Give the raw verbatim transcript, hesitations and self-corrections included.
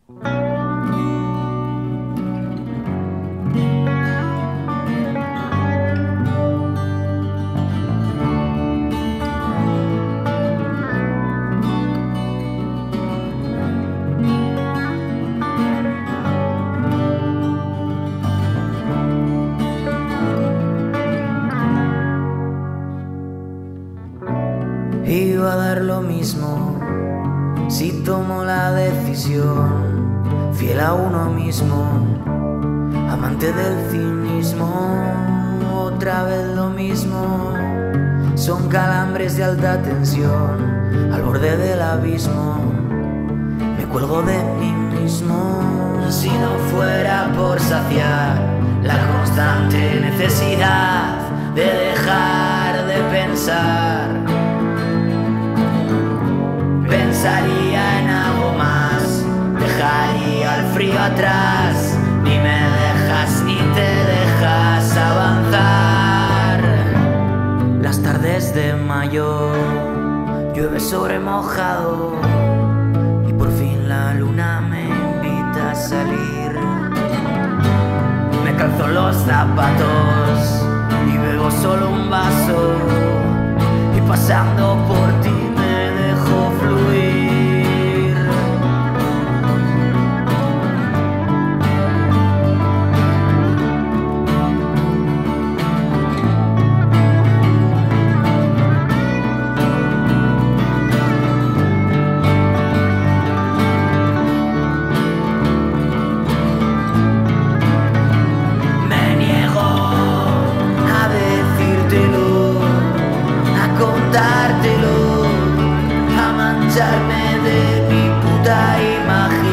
Iba a dar lo mismo si tomo la decisión, fiel a uno mismo, amante del cinismo. Otra vez lo mismo, son calambres de alta tensión, al borde del abismo, me cuelgo de mí mismo. Si no fuera por saciar la constante necesidad de dejar de pensar, pensaría en algo más, dejaría el frío atrás. Ni me dejas ni te dejas avanzar. Las tardes de mayo, llueve sobre mojado y por fin la luna me invita a salir. Me calzo los zapatos y bebo solo un vaso y pasando por ti me dejo fluir. Me niego a decírtelo, a contártelo, a mancharme de mi puta imagen.